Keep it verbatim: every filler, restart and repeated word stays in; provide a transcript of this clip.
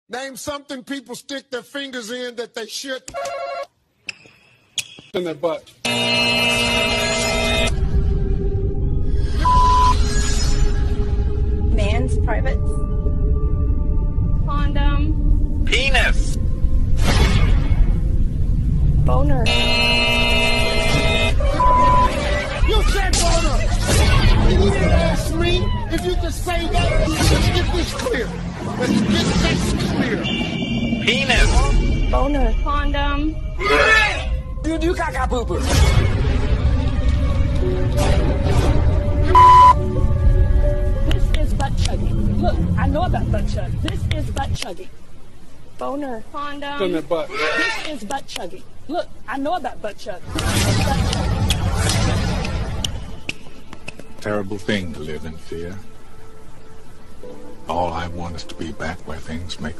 Name something people stick their fingers in that they should. In their butt. Man's privates. Condom. Penis. Boner. You said boner. And you didn't ask me if you could say that. Let's get this clear. Let's get this clear. Penis. Boner. Condom. You do caca poo poo. This is butt chugging. Look, I know about butt chug. This is butt chugging. Boner. Condom. In their butt. This is butt chugging. Look, I know about butt chug. Terrible thing to live in fear. All I want is to be back where things make